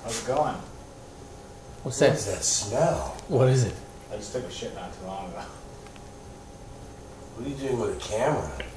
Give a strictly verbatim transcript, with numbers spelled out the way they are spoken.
How's it going? What's that? What is that smell? What is it? I just took a shit not too long ago. What are you doing with a camera?